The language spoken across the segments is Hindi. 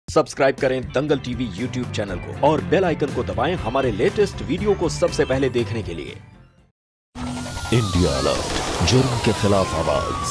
सब्सक्राइब करें दंगल टीवी यूट्यूब चैनल को और बेल आइकन को दबाएं हमारे लेटेस्ट वीडियो को सबसे पहले देखने के लिए। इंडिया अलर्ट, जुर्म के खिलाफ आवाज।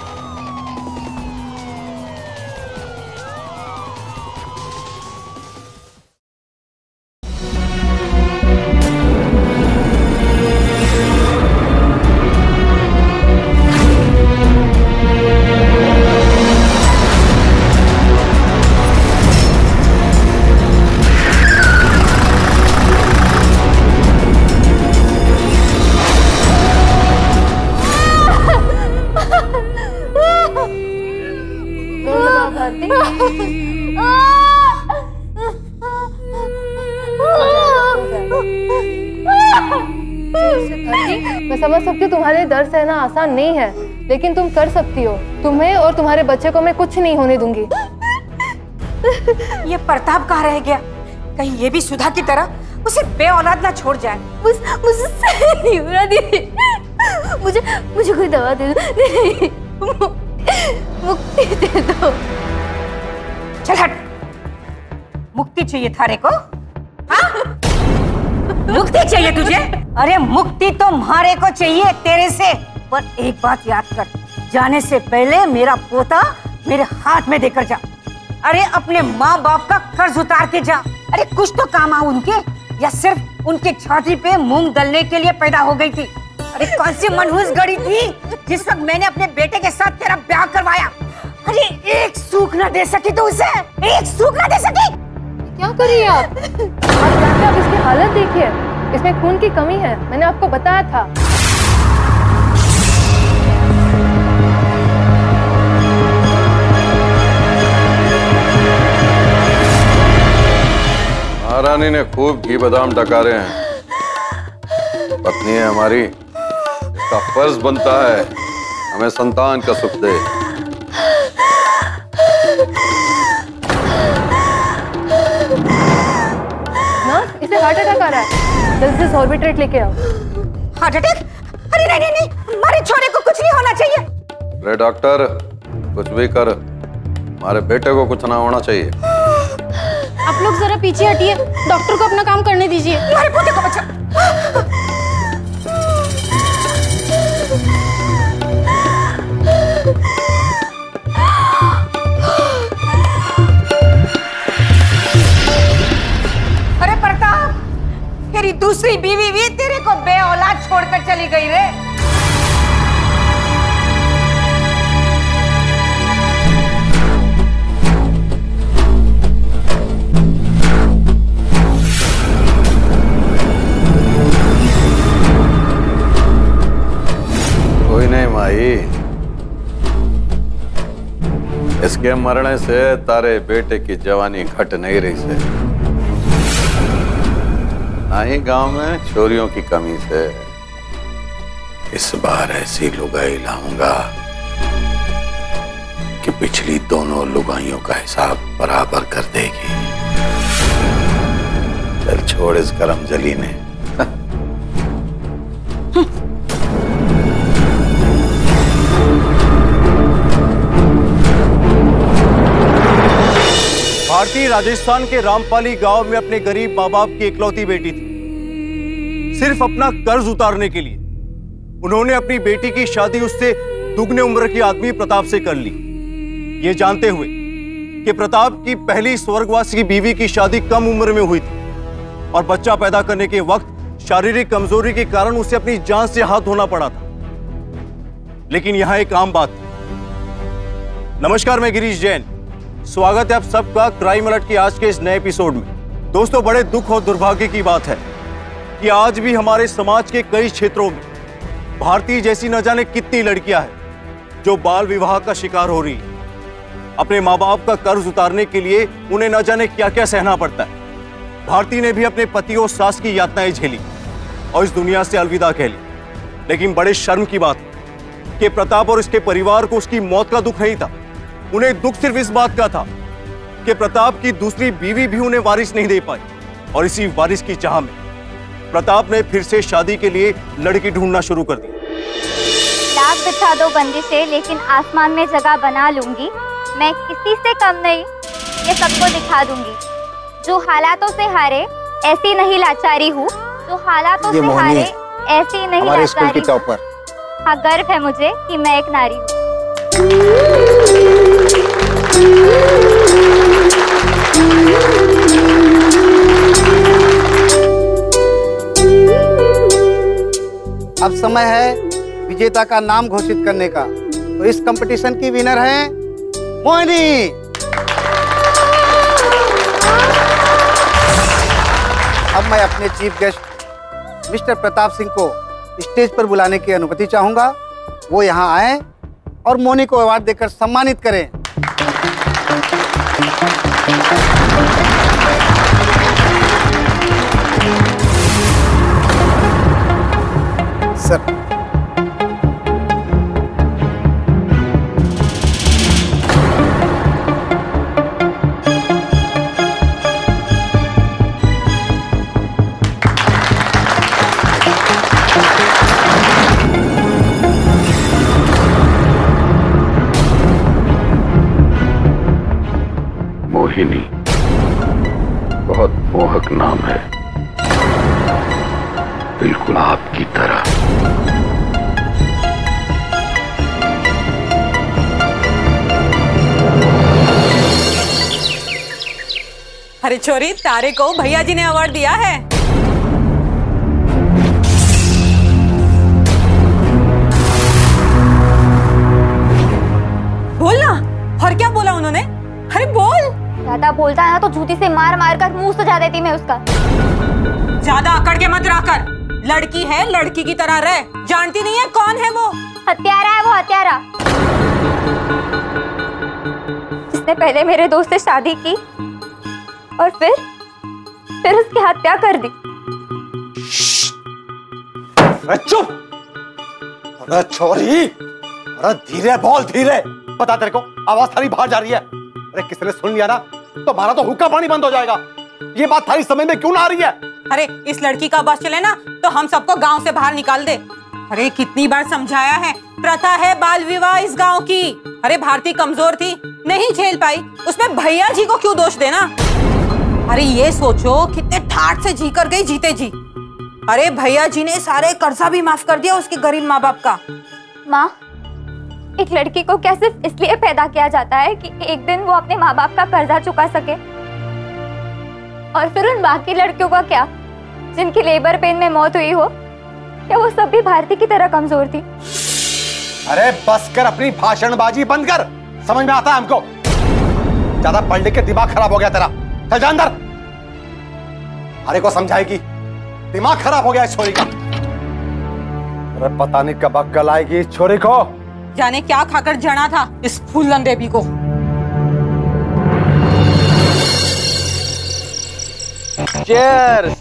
मैं समझ सकती हूँ तुम्हारे दर्द सहना आसान नहीं है, लेकिन तुम कर सकती हो। तुम्हें और तुम्हारे बच्चे को मैं कुछ नहीं होने दूंगी। ये प्रताप कहाँ रह गया? कहीं ये भी सुधा की तरह उसे बे-औलाद ना छोड़ जाए। मुझसे सही नहीं हो रहा दीदी। मुझे कोई दवा दे दो। मुक्ति दे दो। चल हट। मुक्ति चाहिए थारे को? हाँ? मुक्ति चाहिए तुझे? अरे मुक्ति तो मारे को चाहिए तेरे से। पर एक बात याद कर, जाने से पहले मेरा पोता मेरे हाथ में देकर जा। अरे अपने माँ बाप का कर्ज उतार के जा। अरे कुछ तो काम आ उनके, या सिर्फ उनके छाती पे मूंग दलने के लिए पैदा हो गई थी? अरे कौन सी मनहूस घड़ी थी जिस वक्त मैंने अपने बेटे के साथ तेरा ब्याह करवाया? अरे एक सूख ना दे सकी तो उसे, एक सूख ना दे सकी। क्या करिए आप जाके आप इसकी हालत देखिए, इसमें खून की कमी है, मैंने आपको बताया था। महारानी ने खूब घी बादाम डकारे हैं। पत्नी है हमारी, इसका फर्ज बनता है हमें संतान का सुख दे। इसे हार्ट अटैक आ रहा है, जल्दी से सॉर्बिट्रेट लेके आओ। Heart attack? अरे नहीं नहीं, हमारे छोरे को कुछ नहीं होना चाहिए। अरे डॉक्टर, कुछ भी कर, हमारे बेटे को कुछ ना होना चाहिए। आप लोग जरा पीछे हटिए, डॉक्टर को अपना काम करने दीजिए। हमारे पोते को बचाओ। अरे प्रताप, तेरी दूसरी बीवी भी तेरे को बे-औलाद छोड़कर चली गई रे। कोई नहीं माई, इसके मरने से तारे बेटे की जवानी घट नहीं रही से, ना ही गांव में छोरियों की कमी से। इस बार ऐसी लुगाई लाऊंगा कि पिछली दोनों लुगाइयों का हिसाब बराबर कर देगी। चल छोड़ इस करम जली ने। भारती राजस्थान के रामपाली गांव में अपने गरीब माँ बाप की इकलौती बेटी थी। सिर्फ अपना कर्ज उतारने के लिए उन्होंने अपनी बेटी की शादी उससे दुगने उम्र के आदमी प्रताप से कर ली, ये जानते हुए कि प्रताप की पहली स्वर्गवासी की बीवी की शादी कम उम्र में हुई थी और बच्चा पैदा करने के वक्त शारीरिक कमजोरी के कारण उसे अपनी जान से हाथ धोना पड़ा था। लेकिन यहां एक आम बात। नमस्कार, मैं गिरीश जैन, स्वागत है आप सबका क्राइम अलर्ट की आज के इस नए एपिसोड में। दोस्तों, बड़े दुख और दुर्भाग्य की बात है कि आज भी हमारे समाज के कई क्षेत्रों में भारती जैसी न जाने कितनी लड़कियां हैं जो बाल विवाह का शिकार हो रही हैं। अपने माँ बाप का कर्ज उतारने के लिए उन्हें न जाने क्या क्या सहना पड़ता है। भारती ने भी अपने पति और सास की यातनाएं झेली और इस दुनिया से अलविदा कह ली। लेकिन बड़े शर्म की बात है कि प्रताप और इसके परिवार को उसकी मौत का दुख नहीं था। उन्हें दुख सिर्फ इस बात का था कि प्रताप की दूसरी बीवी भी उन्हें वारिस नहीं दे पाई और इसी वारिस की चाह में प्रताप ने फिर से शादी के लिए लड़की ढूंढना शुरू कर दी। लाख बिछा दो बंदिशें, लेकिन आसमान में जगह बना लूंगी। मैं किसी से कम नहीं, करके सबको दिखा दूंगी। जो हालातों से हारे ऐसी नहीं लाचारी हूँ, जो हालातों से हारे ऐसी नहीं लाचारी हूँ। हाँ, गर्व है मुझे कि मैं एक नारी हूँ। अब समय है विजेता का नाम घोषित करने का। तो इस कंपटीशन की विनर है मोहिनी। अब मैं अपने chief guest mister Pratap Singh को स्टेज पर बुलाने की अनुमति चाहूंगा। वो यहाँ आए और मोहिनी को अवार्ड देकर सम्मानित करें। सर, मोहिनी बहुत मोहक नाम है, बिल्कुल आपकी तरह। अरे छोरी, तारे को भैया जी ने अवार्ड दिया है। बोलना। और क्या बोला उन्होंने? अरे बोल। ज्यादा बोलता है ना तो जूती से मार मार कर मुंह सजा देती मैं उसका। ज्यादा अकड़ के मत रहा कर। लड़की है, लड़की की तरह रह। जानती नहीं है कौन है वो? हत्यारा है वो, हत्यारा, जिसने पहले मेरे दोस्त से शादी की और फिर उसकी हत्या कर दी। चुप। अरे छोरी, अरे धीरे बोल, धीरे। पता तेरे को आवाज थारी बाहर जा रही है। अरे किसी ने सुन लिया ना तो हमारा तो हुक्का पानी बंद हो जाएगा। ये बात थारी समझ में क्यों ना आ रही है? अरे इस लड़की का बस चले ना तो हम सबको गांव से बाहर निकाल दे। अरे कितनी बार समझाया है, प्रथा है बाल विवाह इस गांव की। अरे भारती कमजोर थी, नहीं झेल पाई, उसमें भैया जी को क्यों दोष देना? अरे ये सोचो कितने ठाठ से जी कर गई जीते जी। अरे भैया जी ने सारे कर्जा भी माफ कर दिया उसके गरीब माँ बाप का। माँ, एक लड़की को क्या सिर्फ इसलिए पैदा किया जाता है कि एक दिन वो अपने माँ बाप का कर्जा चुका सके? और फिर उन बाकी लड़कियों का क्या, जिनकी लेबर पेन में मौत हुई हो? क्या वो सब भी भारती की तरह कमजोर थी? अरे बस कर, अपनी भाषणबाजी बंद कर। समझ में आता है हमको। ज्यादा पढ़ लिख के दिमाग खराब हो गया तेरा। चल जा अंदर। अरे को समझाएगी, दिमाग खराब हो गया इस छोरी का। अरे पता नहीं कब अक्ल आएगी इस छोरी को। जाने क्या खाकर जड़ा था इस फूलन देवी को। चीयर्स।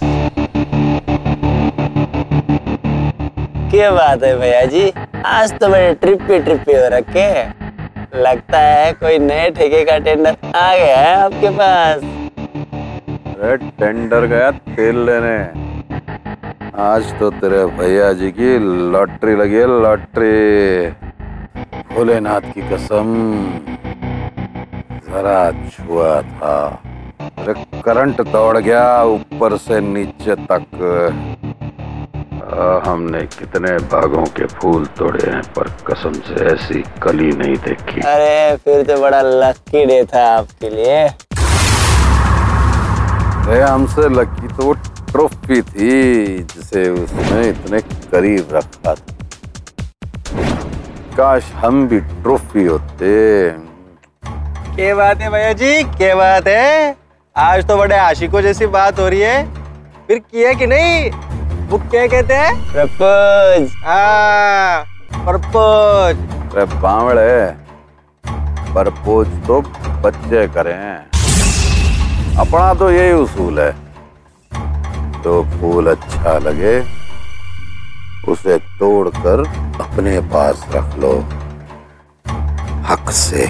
क्या बात है भैया जी, आज तो बड़े ट्रिप पे हो रखे। लगता है कोई नए ठेके का टेंडर आ गया है आपके पास। अरे टेंडर गया तेल लेने। आज तो तेरे भैया जी की लॉटरी लगी है, लॉटरी। भोलेनाथ की कसम, जरा छुआ था, अरे करंट दौड़ गया ऊपर से नीचे तक। हमने कितने बागों के फूल तोड़े हैं पर कसम से ऐसी कली नहीं देखी। अरे फिर तो बड़ा लकी डे था आपके लिए। अरे हमसे लकी तो वो ट्रॉफी थी जिसे उसने इतने करीब रखा था। काश हम भी ट्रॉफी होते। क्या बात है भैया जी, क्या बात है। आज तो बड़े आशिकों जैसी बात हो रही है। फिर किया कि नहीं? वो क्या कहते हैं? प्रपोज। प्रपोज। अरे बावड़े, प्रपोज तो बच्चे करें। अपना तो यही उसूल है, तो फूल अच्छा लगे उसे तोड़कर अपने पास रख लो, हक से।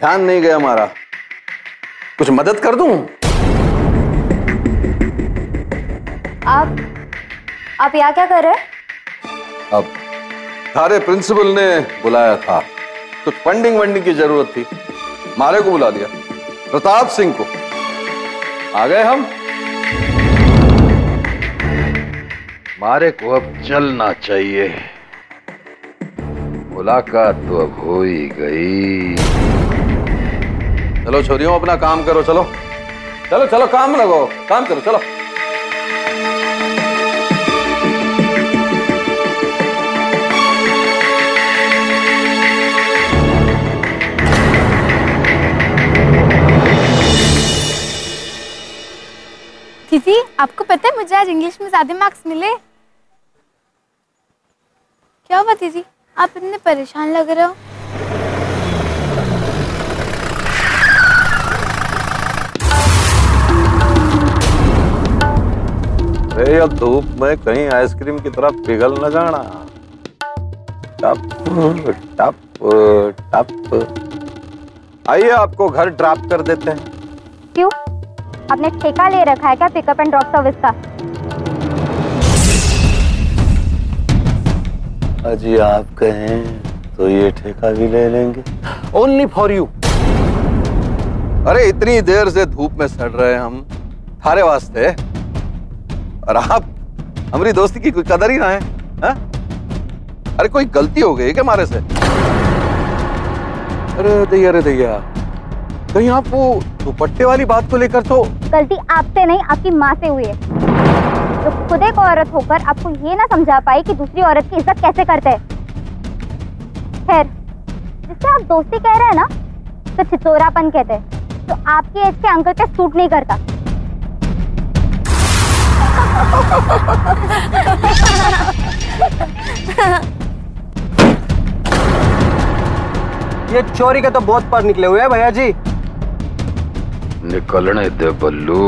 ध्यान नहीं गया हमारा। कुछ मदद कर दूं? आप यहाँ क्या कर रहे हैं? अब सारे प्रिंसिपल ने बुलाया था, कुछ फंडिंग वंडिंग की जरूरत थी, मारे को बुला दिया, प्रताप सिंह को। आ गए हम। मारे को अब चलना चाहिए, मुलाकात तो अब हो ही गई। चलो छोरियों, अपना काम करो। चलो चलो चलो, काम लगो, काम करो, चलो। दीदी, आपको पता है मुझे आज इंग्लिश में ज्यादा मार्क्स मिले। क्या हुआ दीदी, आप इतने परेशान लग रहे हो? अरे अब धूप में कहीं आइसक्रीम की तरफ पिघल न जाना। टप टप टप। आइए, आपको घर ड्रॉप कर देते हैं। क्यों? आपने ठेका ले रखा है क्या पिकअप एंड ड्रॉप सर्विस का? अजी आप कहें तो ये ठेका भी ले लेंगे, ओनली फॉर यू। अरे इतनी देर से धूप में सड़ रहे हम थारे वास्ते, और आप हमारी दोस्ती की कोई कदर ही ना है, हा? अरे कोई गलती हो गई क्या हमारे से? अरे दैया, कहीं आप वो दुपट्टे वाली बात को लेकर तो? गलती आपसे नहीं, आपकी माँ से हुई है, जो खुद एक औरत होकर आपको ये ना समझा पाई कि दूसरी औरत की इज्जत कैसे करते हैं। खैर, जिससे आप दोस्ती कह रहे हैं ना, तो छिचोरापन कहते हैं, तो आपकी एज के अंकल पे सूट नहीं करता। ये चोरी के तो बहुत पर निकले हुए हैं भैया जी। निकलने दे बल्लू,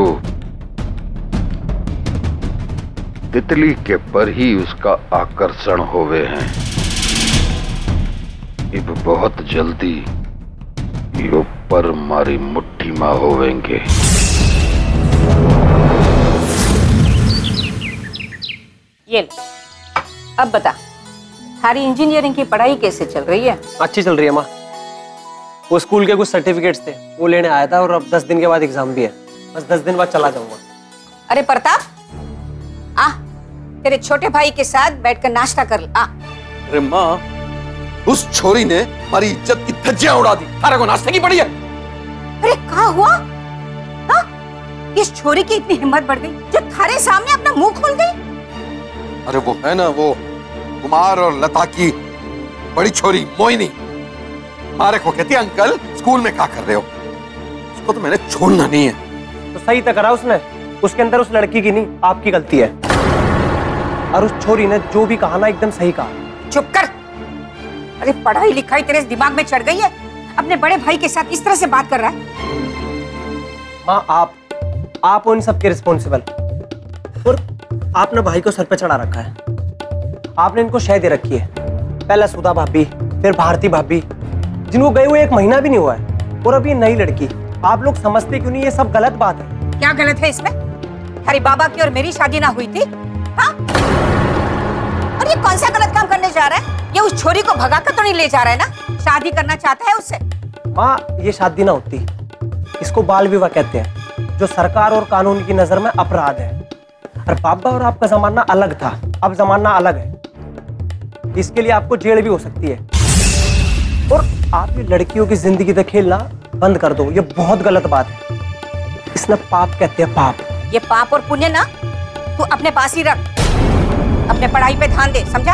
तितली के पर ही उसका आकर्षण होवे हैं। इब बहुत जल्दी यो पर मारी मुट्ठी में होवेंगे। ये ले, अब बता, थारी इंजीनियरिंग की पढ़ाई कैसे चल रही है? अच्छी चल रही है माँ। वो स्कूल के कुछ सर्टिफिकेट्स थे, वो लेने आया था, और अब 10 दिन के बाद एग्जाम भी है। बस 10 दिन बाद चला जाऊंगा। अरे प्रताप, आ तेरे छोटे भाई के साथ बैठकर नाश्ता कर ले। आ। अरे माँ, उस छोरी ने हमारी इज्जत की धज्जियां उड़ा दी, थारे को नाश्ते की पड़ी है। अरे क्या हुआ? हाँ? इस छोरी की इतनी हिम्मत बढ़ गई जो थारे सामने अपना मुंह खोल गई? अरे वो है ना, वो कुमार और लता की बड़ी छोरी मोहिनी, मारे को कहती है अंकल स्कूल में क्या कर रहे हो? उसको तो मैंने छोड़ना नहीं है। तो सही तो करा उसने, उसके अंदर उस लड़की की नहीं, आपकी गलती है। और उस छोरी ने जो भी कहा ना, एकदम सही कहा। चुप कर। अरे पढ़ाई लिखाई तेरे दिमाग में चढ़ गई है? अपने बड़े भाई के साथ इस तरह से बात कर रहा है? माँ, आप उन सबके रिस्पॉन्सिबल, और आपने भाई को सर पे चढ़ा रखा है। आपने इनको शय दे रखी है, पहले सुधा भाभी, फिर भारती भाभी, जिनको गए हुए 1 महीना भी नहीं हुआ है, और अब ये नई लड़की। आप लोग समझते क्यों नहीं? ये सब गलत बात है। क्या गलत है इसमें? हमारी बाबा की और मेरी शादी ना हुई थी? हाँ? और ये कौन सा गलत काम करने जा रहा है? ये उस छोरी को भगा कर तो नहीं ले जा रहा है ना? शादी करना चाहता है उससे। माँ, ये शादी ना होती, इसको बाल विवाह कहते हैं, जो सरकार और कानून की नजर में अपराध है। और बाबा और आपका जमाना अलग था, अब जमाना अलग है। इसके लिए आपको जेल भी हो सकती है। और आप ये लड़कियों की जिंदगी से खेलना बंद कर दो, ये बहुत गलत बात है। इसमें पाप कहते हैं, पाप। ये पाप और पुण्य ना तू अपने पास ही रख, अपने पढ़ाई पे ध्यान दे, समझा?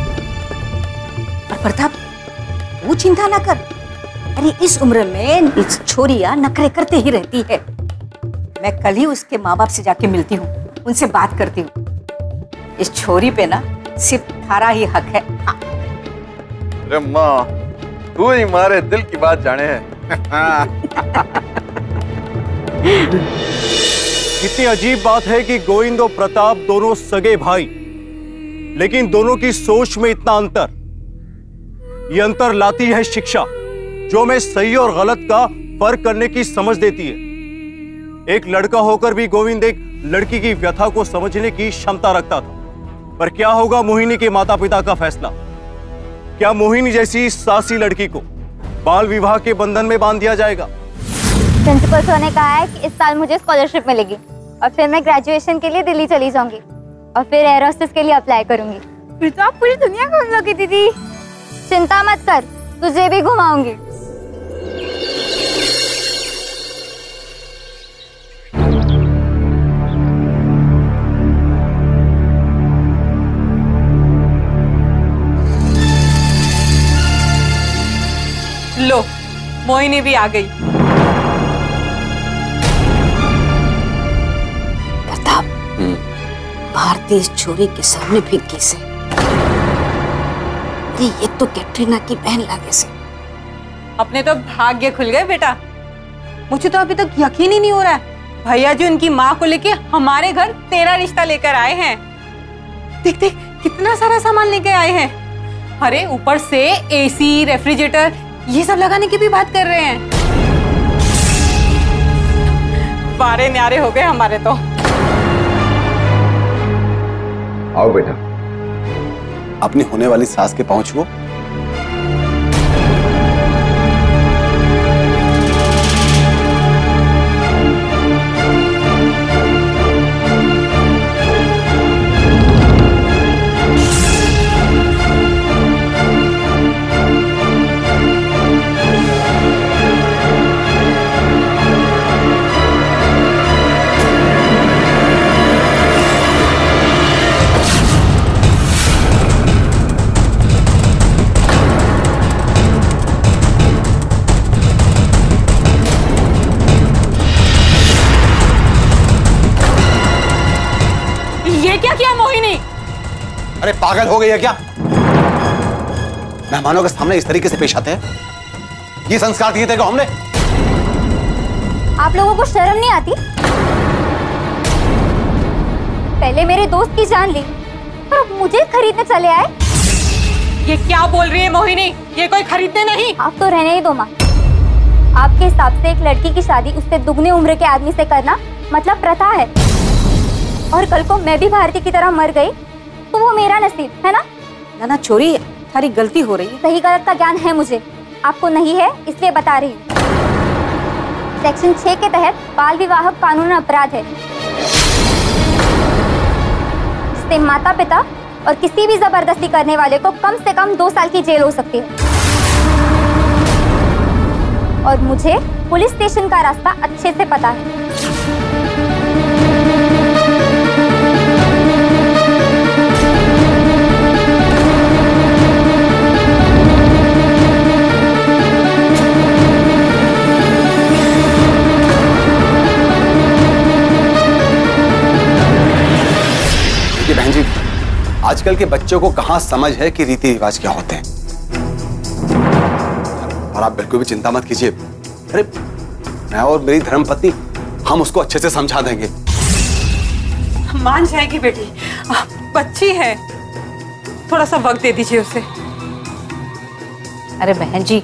और प्रताप, तू चिंता ना कर। अरे इस उम्र में इस छोरियां नखरे करते ही रहती है। मैं कल ही उसके माँ बाप से जाके मिलती हूँ, उनसे बात करती हूँ। इस छोरी पे ना सिर्फ थारा ही हक है। हाँ। अरे माँ, तू ही हमारे दिल की बात जाने है। कितनी अजीब बात है कि गोविंद और प्रताप दोनों सगे भाई, लेकिन दोनों की सोच में इतना अंतर। ये अंतर लाती है शिक्षा। जो हमें सही और गलत का फर्क करने की समझ देती है। एक लड़का होकर भी गोविंद एक लड़की की व्यथा को समझने की क्षमता रखता था। पर क्या होगा मोहिनी के माता पिता का फैसला? क्या मोहिनी जैसी साहसी लड़की को बाल विवाह के बंधन में बांध दिया जाएगा? प्रिंसिपल सर ने कहा है कि इस साल मुझे स्कॉलरशिप मिलेगी और फिर मैं ग्रेजुएशन के लिए दिल्ली चली जाऊंगी और फिर एयर होस्टेस के लिए अप्लाई करूंगी। फिर तो आप पूरी दुनिया घूम लोगी दीदी। चिंता मत कर, तुझे भी घुमाऊंगी। लो, मोहिनी भी आ गई। प्रताप, भारती इस छोरी के सामने फेंक कैसे? ये तो कैटरीना की बहन लगे से। अपने तो भाग्य खुल गए बेटा। मुझे तो अभी तक यकीन ही नहीं हो रहा है भैया जी उनकी माँ को लेके हमारे घर तेरा रिश्ता लेकर आए हैं। देख देख कितना सारा सामान लेके आए हैं। अरे ऊपर से एसी, रेफ्रिजरेटर ये सब लगाने की भी बात कर रहे हैं। बारे न्यारे हो गए हमारे तो। आओ बेटा, अपनी होने वाली सास के पांव छुओ। अरे पागल हो गई है क्या? मेहमानों के सामने इस तरीके से पेश आते हैं? ये संस्कार दिए थे हमने? आप लोगों को शर्म नहीं आती? पहले मेरे दोस्त की जान ली और अब मुझे खरीदने चले आए। ये क्या बोल रही है मोहिनी? ये कोई खरीदने नहीं। आप तो रहने ही दो माँ। आपके हिसाब से एक लड़की की शादी उससे दुगनी उम्र के आदमी से करना मतलब प्रथा है। और कल को मैं भी भारती की तरह मर गई तो वो मेरा नसीब है ना? ना छोरी, थारी गलती हो रही है। सही गलत का ज्ञान है मुझे, आपको नहीं है इसलिए बता रही हूँ। सेक्शन 6 के तहत बाल विवाह कानून अपराध है, जिससे माता पिता और किसी भी जबरदस्ती करने वाले को कम से कम 2 साल की जेल हो सकती है। और मुझे पुलिस स्टेशन का रास्ता अच्छे से पता है। बहन जी, आजकल के बच्चों को कहां समझ है कि रीति रिवाज क्या होते हैं। और आप बिल्कुल भी चिंता मत कीजिए। अरे मैं और मेरी धर्मपत्नी हम उसको अच्छे से समझा देंगे। मान जाएगी बेटी, बच्ची है, थोड़ा सा वक्त दे दीजिए उसे। अरे बहन जी,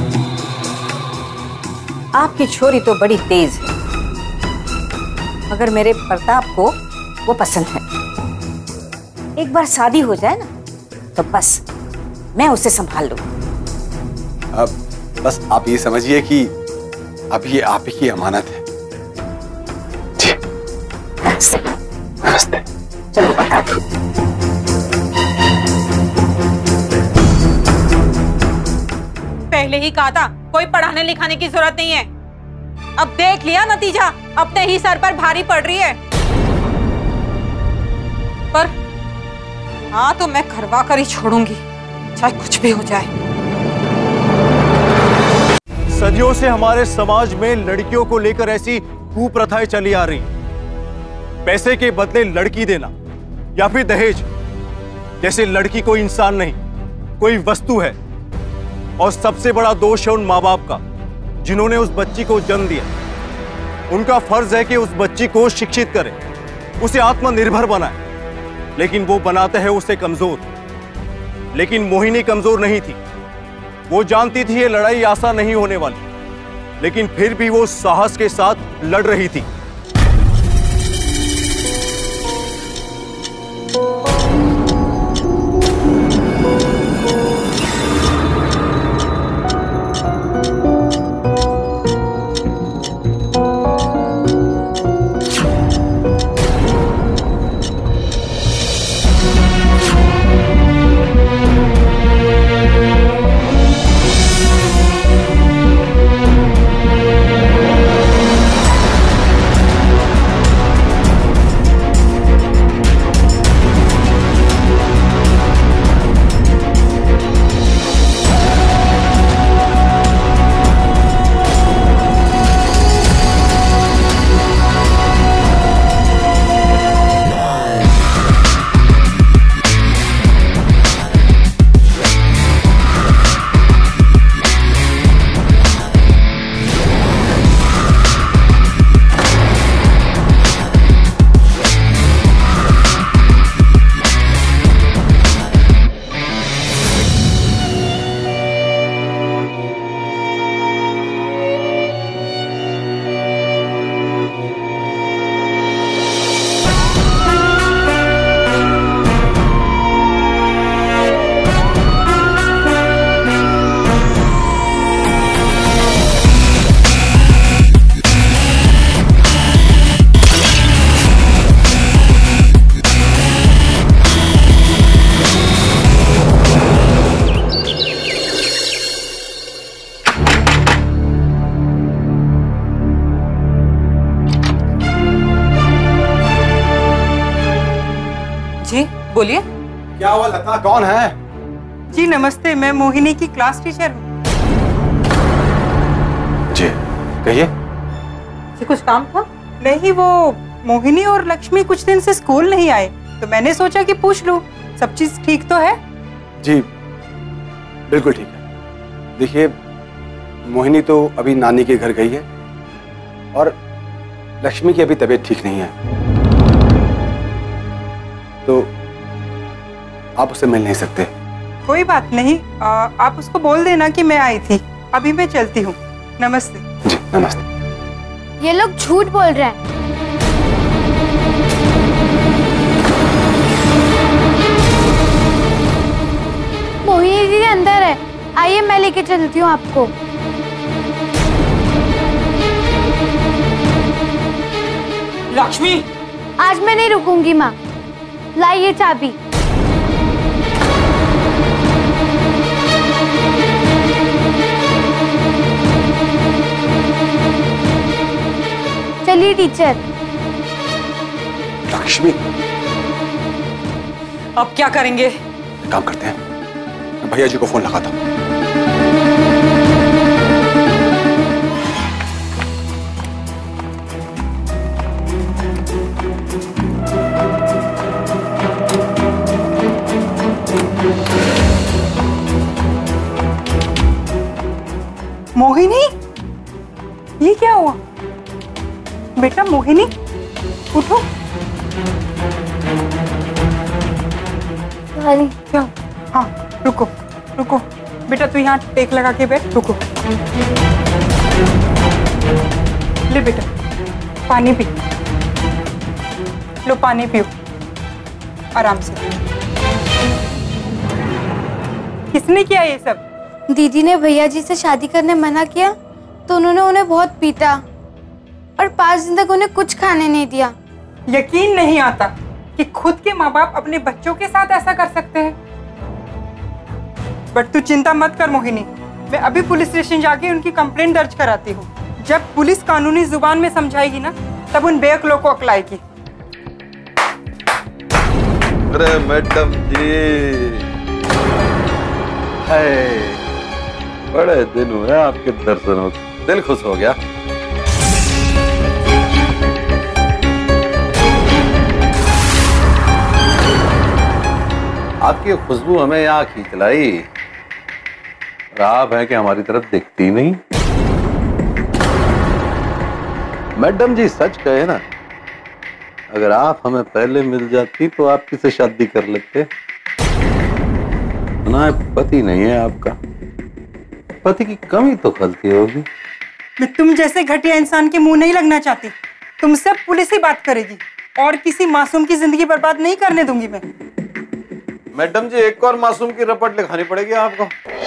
आपकी छोरी तो बड़ी तेज है, मगर मेरे प्रताप को वो पसंद है। एक बार शादी हो जाए ना तो बस मैं उसे संभाल लूं। अब बस आप ये समझिए कि अब ये आप ही की अमानत है। नमस्ते। चलो प्रताप। पहले ही कहा था कोई पढ़ाने लिखाने की जरूरत नहीं है। अब देख लिया नतीजा, अपने ही सर पर भारी पड़ रही है। पर हाँ तो मैं करवा कर ही छोड़ूंगी, चाहे कुछ भी हो जाए। सदियों से हमारे समाज में लड़कियों को लेकर ऐसी कुप्रथाएं चली आ रही हैं। पैसे के बदले लड़की देना या फिर दहेज, जैसे लड़की कोई इंसान नहीं, कोई वस्तु है। और सबसे बड़ा दोष है उन माँ बाप का जिन्होंने उस बच्ची को जन्म दिया। उनका फर्ज है कि उस बच्ची को शिक्षित करें, उसे आत्मनिर्भर बनाएं, लेकिन वो बनाते हैं उसे कमजोर। लेकिन मोहिनी कमजोर नहीं थी, वो जानती थी ये लड़ाई आसान नहीं होने वाली, लेकिन फिर भी वो साहस के साथ लड़ रही थी। बोलिए। क्या हुआ लता, कौन है? जी नमस्ते, मैं मोहिनी की क्लास टीचर हूँ। जी कहिए। जी कुछ काम था? नहीं, वो मोहिनी और लक्ष्मी कुछ दिन से स्कूल नहीं आए, तो मैंने सोचा कि पूछ लूं सब चीज ठीक तो है। जी बिल्कुल ठीक है। देखिए मोहिनी तो अभी नानी के घर गई है और लक्ष्मी की अभी तबीयत ठीक नहीं है, तो आप उससे मिल नहीं सकते। कोई बात नहीं, आप उसको बोल देना कि मैं आई थी। अभी मैं चलती हूँ। नमस्ते। जी नमस्ते। ये लोग झूठ बोल रहे हैं। मोहिनी दीदी अंदर है, आइए मैं लेके चलती हूँ आपको। लक्ष्मी, आज मैं नहीं रुकूंगी माँ, लाइए चाबी। चलिए टीचर। लक्ष्मी, अब क्या करेंगे? काम करते हैं, मैं भैया जी को फोन लगाता हूँ। मोहिनी, ये क्या हुआ? बेटा मोहिनी, उठो। क्या? हाँ रुको रुको बेटा, तू यहाँ टेक लगा के बैठ। रुको, ले बेटा पानी पी लो, पानी पियो आराम से। किसने किया ये सब? दीदी ने भैया जी से शादी करने मना किया तो उन्होंने उन्हें बहुत पीटा और 5 दिन तक उन्हें कुछ खाने नहीं दिया। यकीन नहीं आता कि खुद के माँ बाप अपने बच्चों के साथ ऐसा कर सकते हैं। बट तू चिंता मत कर मोहिनी, मैं अभी पुलिस स्टेशन जाके उनकी कंप्लेंट दर्ज कराती हूँ। जब पुलिस कानूनी जुबान में समझाएगी ना, तब उन बेअक्लों को अक्ल आएगी। अरे मैडम जी, बड़े दिन हुए आपके दर्शन हो, दिल खुश हो गया। आपकी खुशबू हमें यहाँ खींच लाई, और आप हैं कि हमारी तरफ दिखती नहीं। मैडम जी सच कहे ना, अगर आप हमें पहले मिल जाती तो आप किसे शादी कर लेते। ना पति नहीं है आपका, पति की कमी तो खलती होगी। मैं तुम जैसे घटिया इंसान के मुंह नहीं लगना चाहती। तुमसे पुलिस ही बात करेगी और किसी मासूम की जिंदगी बर्बाद नहीं करने दूंगी मैं। मैडम जी, एक और मासूम की रपट लिखानी पड़ेगी आपको।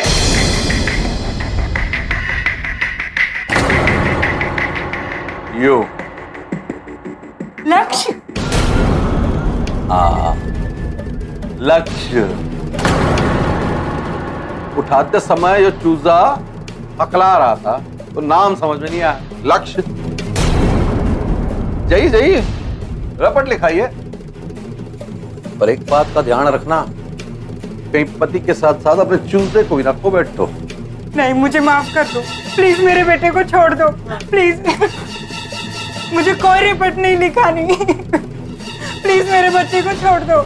यो लक्ष्य। लक्ष्य। उठाते समय जो चूजा हकला रहा था तो नाम समझ में नहीं आया। लक्ष्य। जाइए जाइए, रपट लिखाइए। पर एक बात का ध्यान रखना, कहीं पति के साथ साथ अपने चूजे को भी ना खो बैठो। नहीं, मुझे माफ कर दो प्लीज, मेरे बेटे को छोड़ दो प्लीज। मुझे कोई रिपोर्ट नहीं लिखानी। प्लीज मेरे बच्चे को छोड़ दो।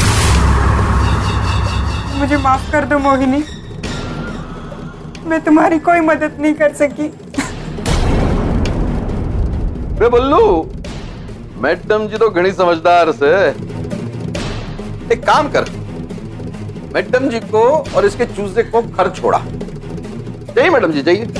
मुझे माफ कर दो मोहिनी, मैं तुम्हारी कोई मदद नहीं कर सकी। बे बल्लू, मैडम जी तो घनी समझदार से। एक काम कर, मैडम जी को और इसके चूजे को घर छोड़ा। जाइए मैडम जी, जाइए।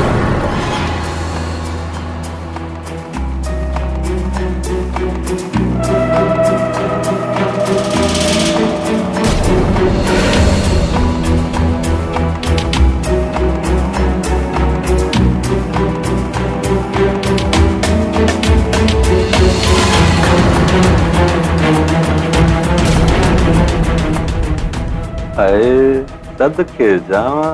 सदके जावा,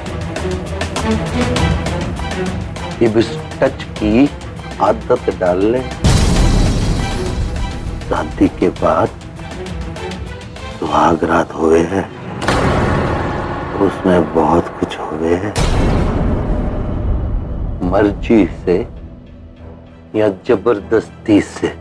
इब इस टच की आदत डाल ले। शादी के बाद सुहाग रात हुए हैं, उसमें बहुत कुछ हुए हैं। मर्जी से या जबरदस्ती से।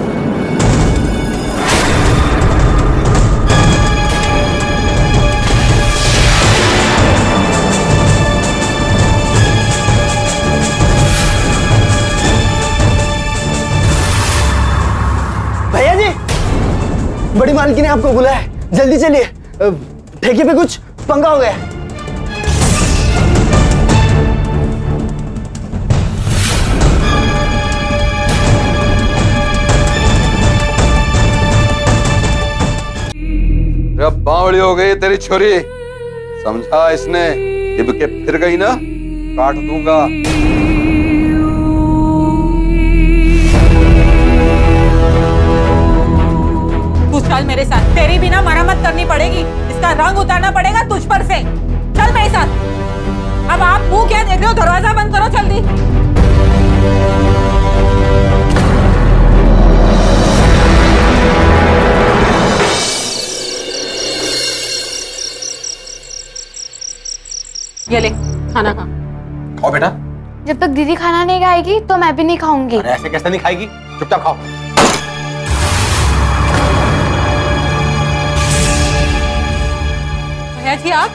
बड़ी मालकिन ने आपको बुलाया है, जल्दी चलिए, ठेके पे कुछ पंगा हो गया। अब बावड़ी हो गई तेरी छोरी, समझा इसने। इब के फिर गई ना, काट दूंगा। चल मेरे साथ, तेरी भी ना मरम्मत करनी पड़ेगी, इसका रंग उतारना पड़ेगा तुझ पर से। चल मेरे साथ। अब आप मुंह क्या देख रहे हो, दरवाजा बंद करो जल्दी। ये ले खाना खा। खाओ बेटा। जब तक दीदी खाना नहीं खाएगी तो मैं भी नहीं खाऊंगी। अरे ऐसे कैसे नहीं खाएगी, चुपचाप खाओ। जी आप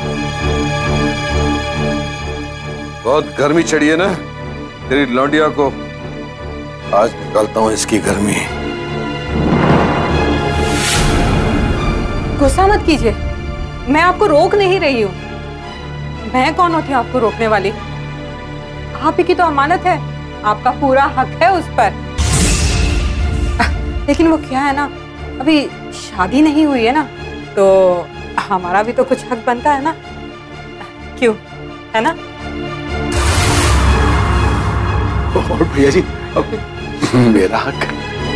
बहुत गर्मी चढ़ी है ना तेरी लौंडिया को, आज निकालता हूं इसकी गर्मी। गुस्सा मत कीजिए, मैं आपको रोक नहीं रही हूँ। मैं कौन होती हूँ आपको रोकने वाली? आप ही की तो अमानत है, आपका पूरा हक है उस पर। लेकिन वो क्या है ना, अभी शादी नहीं हुई है ना, तो हमारा भी तो कुछ हक बनता है ना, क्यों, है ना? और भैया जी, मेरा हक।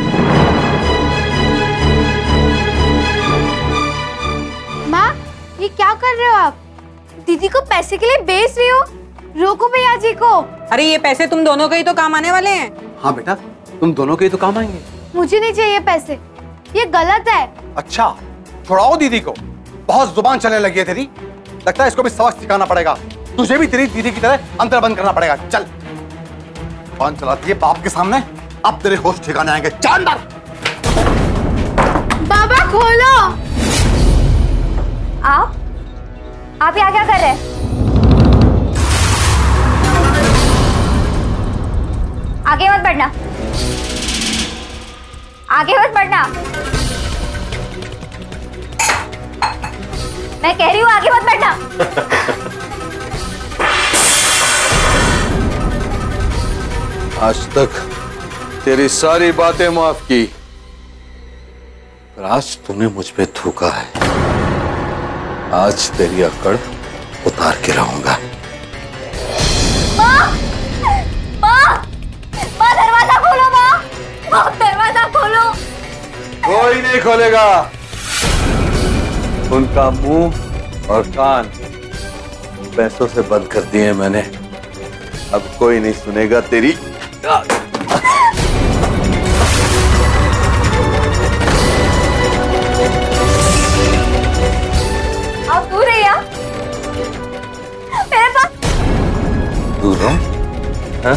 माँ, ये क्या कर रहे हो आप? दीदी को पैसे के लिए बेच रही हो? रोको भैया जी को। अरे ये पैसे तुम दोनों के ही तो काम आने वाले हैं। हाँ बेटा, तुम दोनों के ही तो काम आएंगे। मुझे नहीं चाहिए पैसे, ये गलत है। अच्छा, छुड़ाओ दीदी को। बहुत जुबान चलने लगी है तेरी, लगता है इसको भी सबक सिखाना पड़ेगा। तुझे भी तेरी दीदी की तरह अंतर बंद करना पड़ेगा। चल, जुबान चलाती है बाप के सामने, अब तेरे होश ठिकाने आएंगे। चल अंदर। बाबा खोलो। आप यहाँ क्या कर रहे हैं? आगे मत बढ़ना, आगे मत बढ़ना। मैं कह रही हूँ आगे मत बढ़ना। आज तक तेरी सारी बातें माफ की, पर आज तूने मुझ पे थूका है। आज तेरी अकड़ उतार के रहूंगा। माँ! माँ! माँ, दरवाजा खोलो माँ! माँ, दरवाजा खोलो! कोई नहीं खोलेगा। उनका मुंह और कान पैसों से बंद कर दिए मैंने। अब कोई नहीं सुनेगा तेरी। आप दूर है या? मेरे पास दूर रहो। हाँ?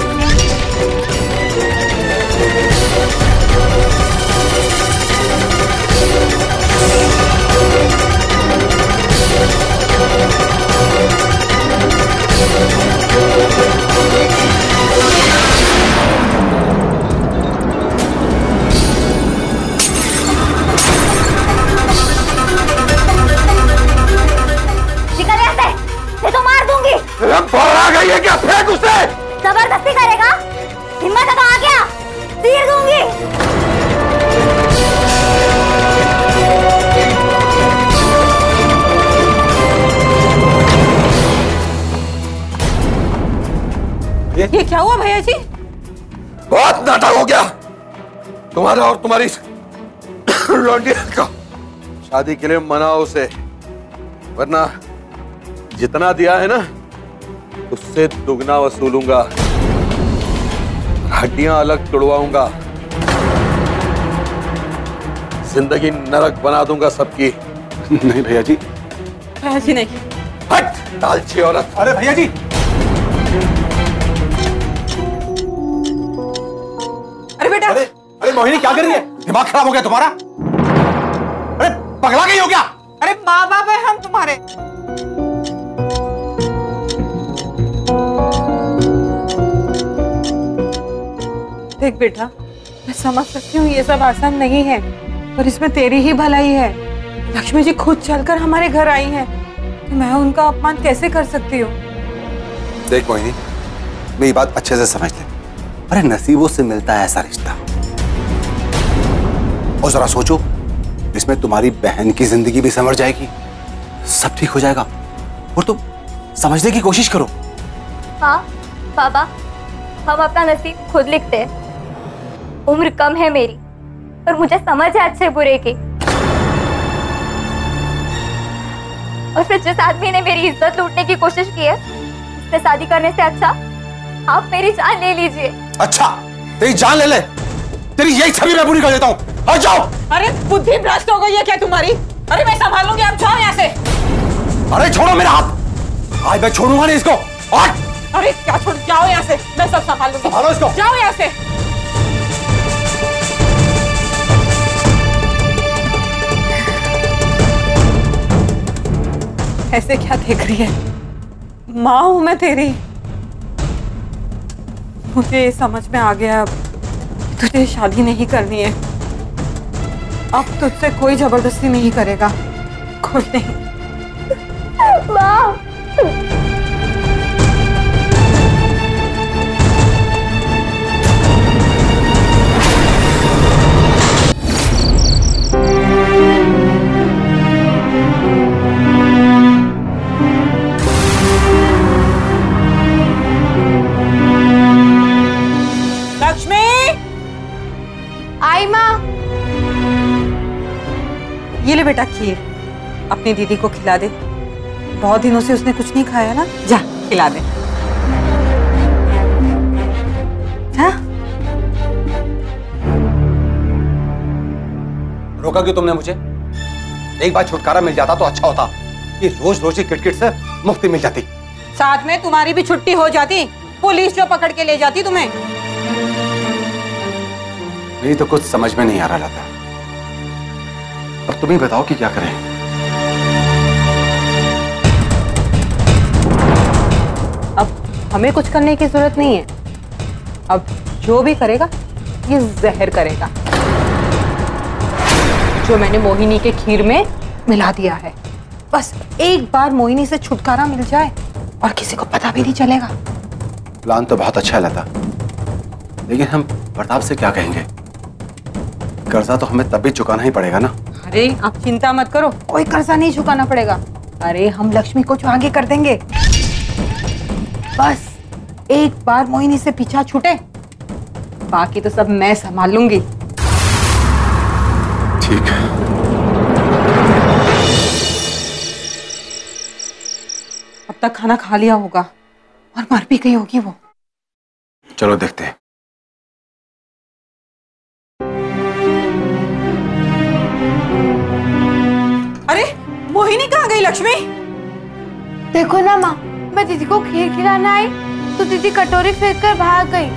निकल यहाँ से, मैं तो मार दूंगी। आ गई है क्या? फेंक उसे। जबरदस्ती करेगा? हिम्मत है तो आ गया, तीर दूंगी। ये क्या हुआ भैया जी? बहुत नाटक हो गया तुम्हारा और तुम्हारी लौंडिया का। शादी के लिए मनाओ उसे, वरना जितना दिया है ना उससे दुगना वसूलूंगा। हड्डियां अलग तोड़वाऊंगा, जिंदगी नरक बना दूंगा सबकी। नहीं भैया जी। भैया जी नहीं। हट लालची औरत। अरे भैया जी। अरे बेटा। अरे मोहिनी क्या कर रही है? दिमाग खराब हो गया तुम्हारा? अरे पगला गई हो क्या? अरे माँ बाप है हम तुम्हारे। देख बेटा, मैं समझ सकती हूँ ये सब आसान नहीं है, पर इसमें तेरी ही भलाई है। लक्ष्मी जी खुद चलकर हमारे घर आई हैं, तो मैं उनका अपमान कैसे कर सकती हूँ? देख मोहिनी, मेरी बात अच्छे से समझ ले। अरे नसीबों से मिलता है ऐसा रिश्ता। और जरा सोचो, इसमें तुम्हारी बहन की जिंदगी भी संवर जाएगी, सब ठीक हो जाएगा। और तुम समझने की कोशिश करो। हाँ बाबा, हम अपना नसीब खुद लिखते हैं। उम्र कम है मेरी, पर मुझे समझ है अच्छे बुरे की। और फिर जिस आदमी ने मेरी इज्जत लूटने की कोशिश की है, उससे शादी करने से अच्छा आप मेरी जान ले लीजिए। अच्छा, तेरी जान ले ले। तेरी यही छवि मैं पूरी कर देता हूँ। हट जाओ। अरे बुद्धि भ्रष्ट हो गई है क्या तुम्हारी? अरे मैं संभाल लूंगी, आप जाओ यहाँ से। अरे छोड़ो मेरा हाथ। आज मैं छोड़ूंगा नहीं इसको। हट। अरे क्या छोड़, जाओ यहाँ से, मैं सब संभाल लूंगी। संभालो इसको। जाओ यहाँ से। ऐसे क्या देख रही है? माँ हूं मैं तेरी। मुझे ये समझ में आ गया, अब तुझे शादी नहीं करनी है। अब तुझसे कोई जबरदस्ती नहीं करेगा, कोई नहीं। माँ, लक्ष्मी। आई माँ। ये ले बेटा खीर, अपनी दीदी को खिला दे। बहुत दिनों से उसने कुछ नहीं खाया ना, जा खिला दे। जा। रोका क्यों तुमने मुझे? एक बार छुटकारा मिल जाता तो अच्छा होता। ये रोज रोज की किटकिट से मुक्ति मिल जाती। साथ में तुम्हारी भी छुट्टी हो जाती, पुलिस जो पकड़ के ले जाती तुम्हें। मेरी तो कुछ समझ में नहीं आ रहा लता। अब तुम ही बताओ कि क्या करें। अब हमें कुछ करने की जरूरत नहीं है। अब जो भी करेगा ये जहर करेगा, जो मैंने मोहिनी के खीर में मिला दिया है। बस एक बार मोहिनी से छुटकारा मिल जाए और किसी को पता भी नहीं चलेगा। प्लान तो बहुत अच्छा है लता, लेकिन हम प्रताप से क्या कहेंगे? कर्जा तो हमें तब भी चुकाना ही पड़ेगा ना। अरे आप चिंता मत करो, कोई कर्जा नहीं चुकाना पड़ेगा। अरे हम लक्ष्मी को आगे कर देंगे। बस एक बार मोहिनी से पीछा छूटे, बाकी तो सब मैं संभाल लूंगी। ठीक है। अब तक खाना खा लिया होगा और मर भी गई होगी वो। चलो देखते हैं। अरे मोहिनी कहाँ गई लक्ष्मी? देखो ना माँ, मैं दीदी को खीर खिलाना आई तो दीदी कटोरी फेंक कर भाग गई।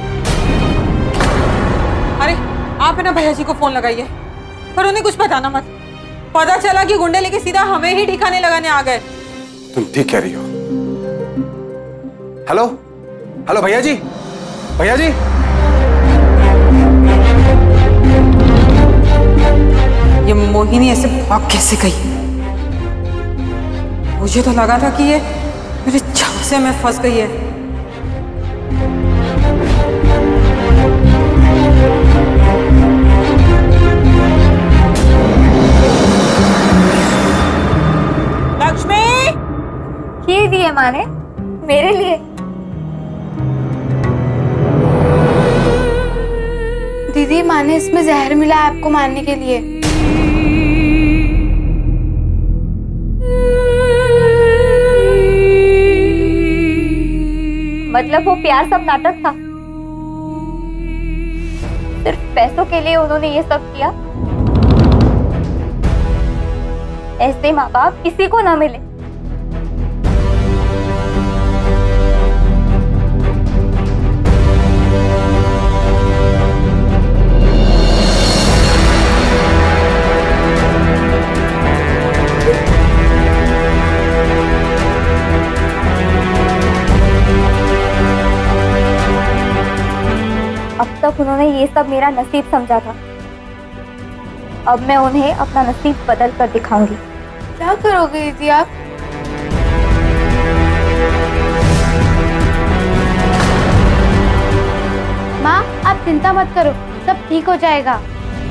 अरे आप है ना भैया जी को फोन लगाइए, पर उन्हें कुछ बताना मत। पता चला कि गुंडे लेके सीधा हमें ही ठिकाने लगाने आ गए। तुम ठीक कह रही हो। हेलो हेलो भैया जी, भैया जी। ये मोहिनी ऐसे भाग कैसे गई? मुझे तो लगा था कि ये मेरे झांसे में फंस गई है। लक्ष्मी! खीर दी है माँ ने मेरे लिए। दीदी, माँ ने इसमें जहर मिला है आपको मारने के लिए। मतलब वो प्यार सब नाटक था? सिर्फ पैसों के लिए उन्होंने ये सब किया? ऐसे माँ बाप किसी को ना मिले। अब तक उन्होंने ये सब मेरा नसीब समझा था, अब मैं उन्हें अपना नसीब बदल कर दिखाऊंगी। क्या करोगे दीदी आप? माँ, आप चिंता मत करो, सब ठीक हो जाएगा।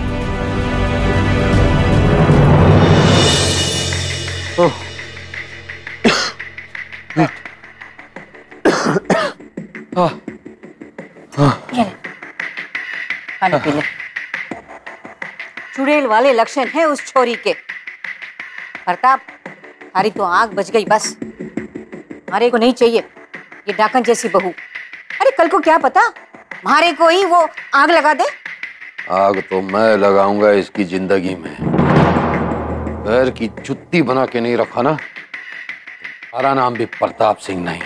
पानी पी ले। चुड़ैल वाले लक्षण है उस छोरी के। प्रताप, हमारी तो आग बच गई बस। हमारे को नहीं चाहिए ये डाकन जैसी बहू। अरे कल को क्या पता हमारे को ही वो आग लगा दे। आग तो मैं लगाऊंगा इसकी जिंदगी में। पैर की जुत्ती बना के नहीं रखा ना, हमारा नाम भी प्रताप सिंह नहीं।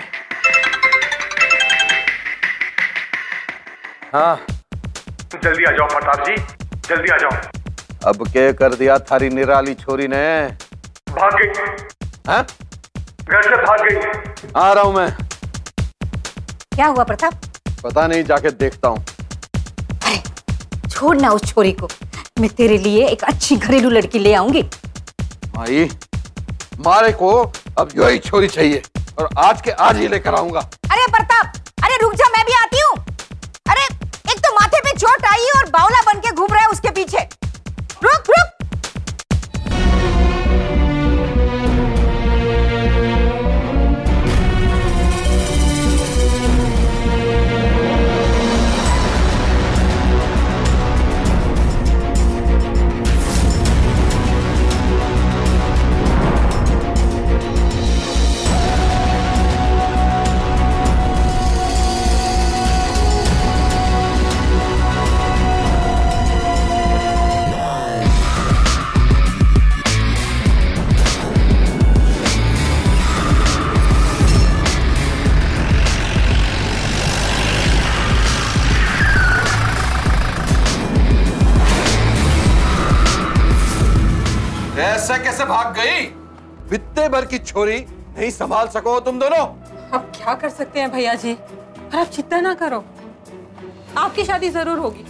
हाँ, जल्दी आ जाओ प्रताप जी, जल्दी आ जाओ। अब क्या कर दिया थारी निराली छोरी ने? भाग गई। हाँ? घर से भाग गई। आ रहा हूं मैं। क्या हुआ प्रताप? पता नहीं, जाके देखता हूँ। अरे छोड़ना उस छोरी को, मैं तेरे लिए एक अच्छी घरेलू लड़की ले आऊंगी। माई, मारे को अब यही छोरी चाहिए और आज के आज ही लेकर आऊंगा। अरे प्रताप, अरे रुक जा, मैं भी आती हूँ। अरे एक तो माथे पे चोट आई और बावला बन के घूम रहा है उसके पीछे। रुक रुक। ऐसे कैसे भाग गई? बित्ते भर की छोरी नहीं संभाल सको तुम दोनों? अब क्या कर सकते हैं भैया जी, पर आप चिंता ना करो, आपकी शादी जरूर होगी।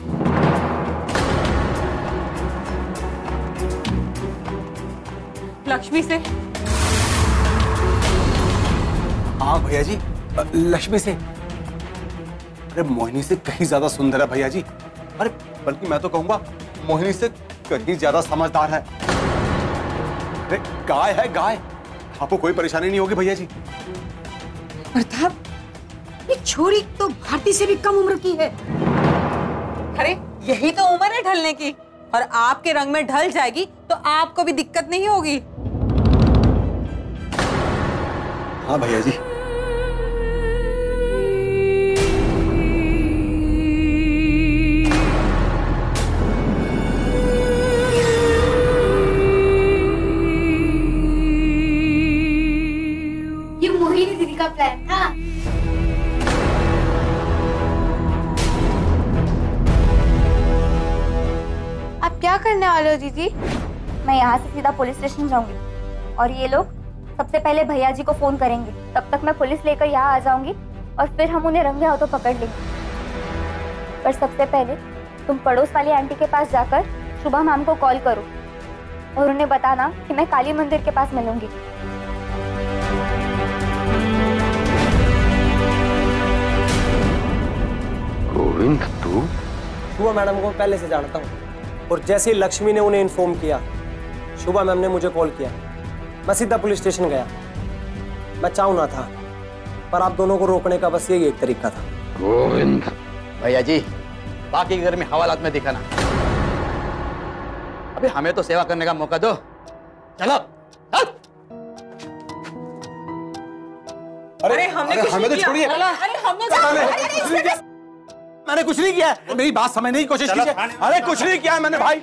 लक्ष्मी से। हाँ भैया जी, लक्ष्मी से। अरे मोहिनी से कहीं ज्यादा सुंदर है भैया जी। अरे बल्कि मैं तो कहूंगा मोहिनी से कहीं ज्यादा समझदार है। अरे गाय है गाय, आपको कोई परेशानी नहीं होगी भैया जी। प्रताप, ये छोरी तो भारती से भी कम उम्र की है। अरे यही तो उम्र है ढलने की, और आपके रंग में ढल जाएगी तो आपको भी दिक्कत नहीं होगी। हाँ भैया जी। ये मोहिनी दीदी का प्लान था। आप क्या करने वाले हो दीदी? मैं यहाँ से सीधा पुलिस स्टेशन जाऊंगी और ये लोग सबसे पहले भैया जी को फोन करेंगे। तब तक मैं पुलिस लेकर यहाँ आ जाऊंगी और फिर हम उन्हें रंगे हाथों पकड़ लेंगे। पर सबसे पहले तुम पड़ोस वाली आंटी के पास जाकर शुभा मैम को कॉल करो और उन्हें बताना कि मैं काली मंदिर के पास मिलूंगी। गोविंद तू? शुभा मैडम को पहले से जानता हूँ, और जैसे ही लक्ष्मी ने उन्हें इन्फॉर्म किया, शुभा मैम ने मुझे कॉल किया। मैं सीधा पुलिस स्टेशन गया। मैं चाहूँ ना था, पर आप दोनों को रोकने का बस यही एक तरीका था। गोविंद भैया जी, बाकी के घर में हवालात में दिखाना, अभी हमें तो सेवा करने का मौका दो। चलो चल। अरे हमने कुछ हमें तो नहीं किया। छोड़िए। अरे हमने मैंने कुछ नहीं किया। मेरी बात समझने की कोशिश कीजिए। अरे कुछ नहीं किया मैंने भाई।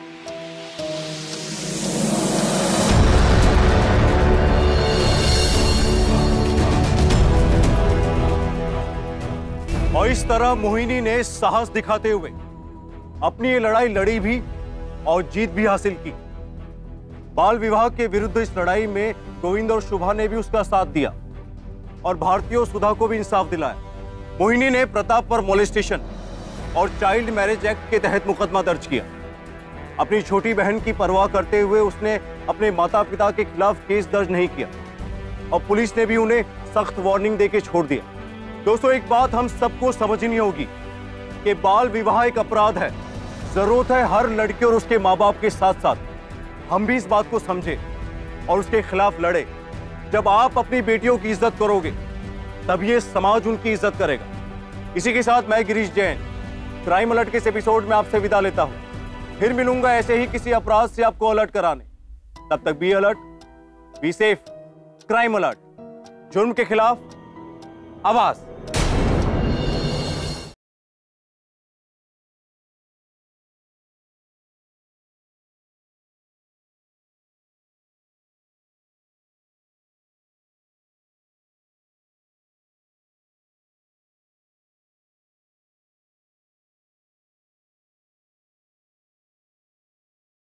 और इस तरह मोहिनी ने साहस दिखाते हुए अपनी ये लड़ाई लड़ी भी और जीत भी हासिल की। बाल विवाह के विरुद्ध इस लड़ाई में गोविंद और शुभा ने भी उसका साथ दिया और भारती और सुधा को भी इंसाफ दिलाया। मोहिनी ने प्रताप पर मोलेस्टेशन और चाइल्ड मैरिज एक्ट के तहत मुकदमा दर्ज किया। अपनी छोटी बहन की परवाह करते हुए उसने अपने माता पिता के खिलाफ केस दर्ज नहीं किया और पुलिस ने भी उन्हें सख्त वार्निंग देके छोड़ दिया। दोस्तों, एक बात हम सबको समझनी होगी कि बाल विवाह एक अपराध है। जरूरत है हर लड़के और उसके माँ बाप के साथ साथ हम भी इस बात को समझे और उसके खिलाफ लड़े। जब आप अपनी बेटियों की इज्जत करोगे तब ये समाज उनकी इज्जत करेगा। इसी के साथ मैं गिरीश जैन क्राइम अलर्ट के इस एपिसोड में आपसे विदा लेता हूं। फिर मिलूंगा ऐसे ही किसी अपराध से आपको अलर्ट कराने। तब तक be alert, be safe. Crime alert, जुर्म के खिलाफ आवाज।